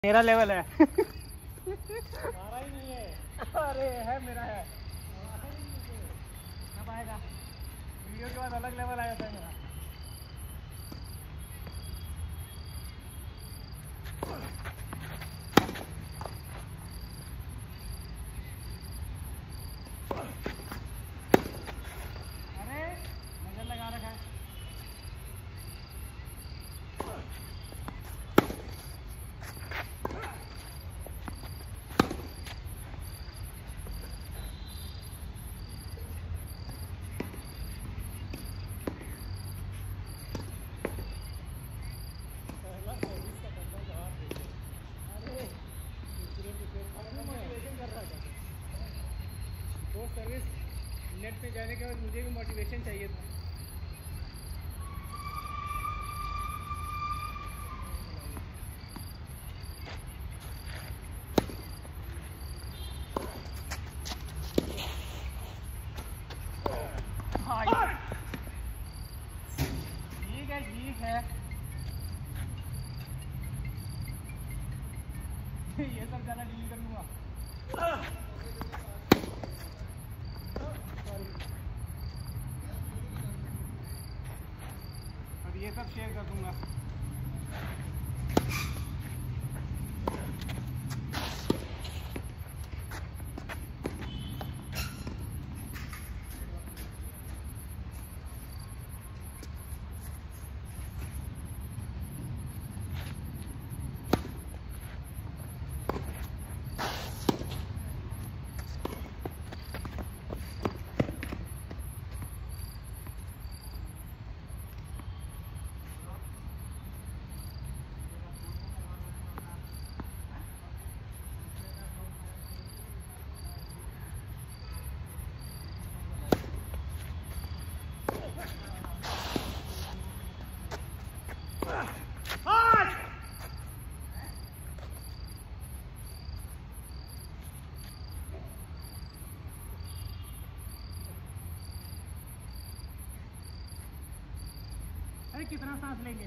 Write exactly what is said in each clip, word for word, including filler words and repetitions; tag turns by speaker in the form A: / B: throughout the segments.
A: मेरा लेवल है।
B: हमारा ही नहीं है।
A: अरे है, मेरा है। कब आएगा? वीडियो के बाद अलग लेवल आया था मेरा। अरे नजर लगा रखा है। वो सर्विस नेट पे जाने के बाद मुझे भी मोटिवेशन चाहिए था। ठीक है ठीक है। ये सब ज़्यादा डील कर लूँगा। और ये सब शेयर कर दूँगा। अरे कितना सांस लेंगे?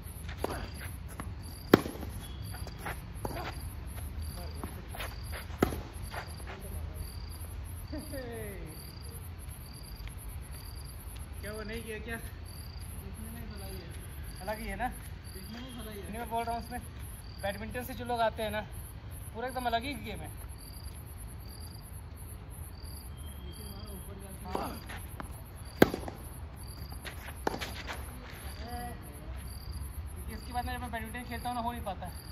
A: क्या वो नहीं किया क्या?
B: इसमें नहीं भलाई है।
A: अलग ही है ना?
B: इसमें नहीं भलाई है।
A: मैं बोल रहा हूँ उसमें बैडमिंटन से जो लोग आते हैं ना, पूरा एकदम अलग ही गेम है।
B: ऊपर जाके
A: हाँ। इसके बाद में जब मैं बैडमिंटन खेलता हूँ ना, हो नहीं पाता है।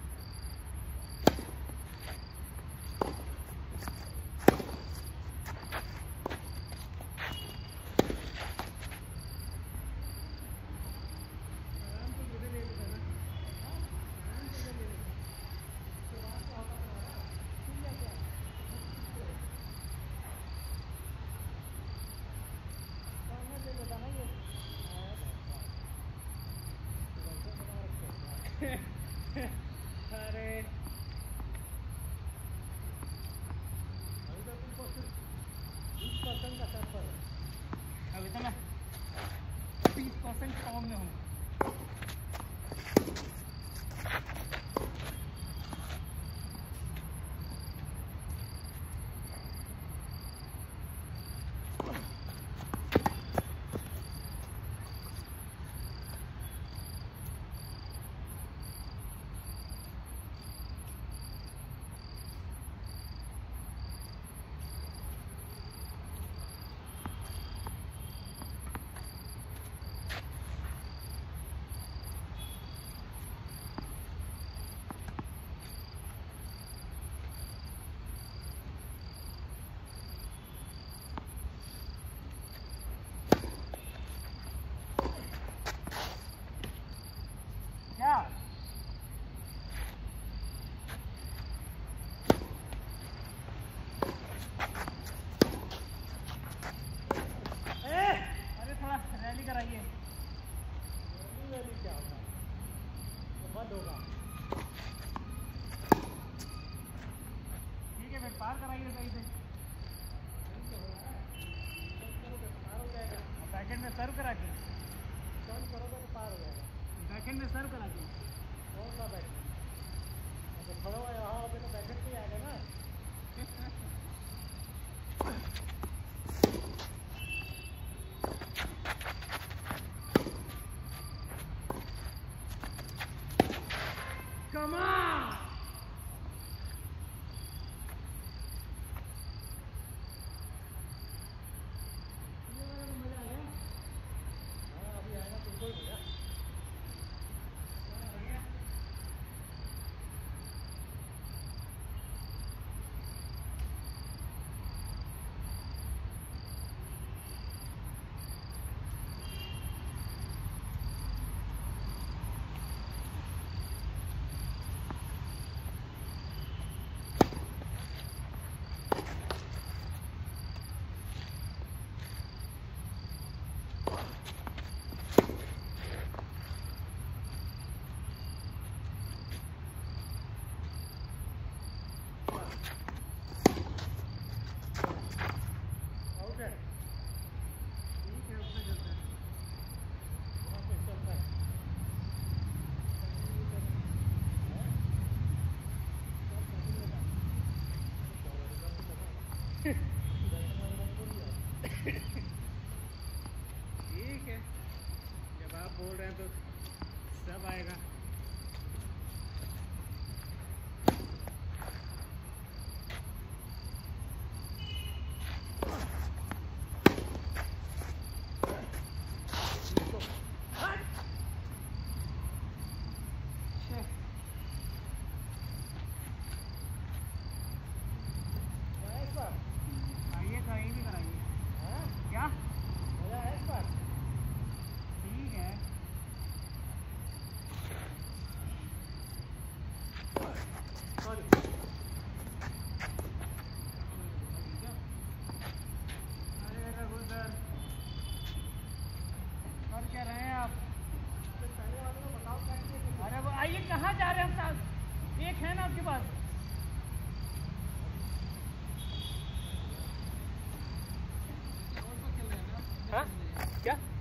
A: अरे
B: बीस परसेंट का सफर है।
A: अभी तो मैं तीस परसेंट फॉर्म में हूँ। क्या? अरे थोड़ा रैली कराइए।
B: रैली क्या होगा? बंद होगा।
A: ठीक है, फिर पार कराइए सही से। बैकेंड में सर्व करा के
B: सर्व करोगे तो पार हो जाएगा।
A: बैकेंड में सर्व करा के
B: कौन सा बैठ खड़ा हुआ यहाँ पे तो पैकेट नहीं आएगा ना।
A: Come on!
B: मजा आ गया। हाँ अभी आएगा तुमको ही मजा।
A: ठीक है, जब आप बोल रहे हैं तो सब आएगा। आइए कहीं भी कराइए। क्या
B: मजा है इस बार।
A: ठीक है। अरे रघु सर, कर क्या रहे हैं आप?
B: पहले वाले को बताओ कैसे।
A: अरे वो आइए, कहाँ जा रहे हैं हम साहब? एक है ना आपके पास? हाँ क्या?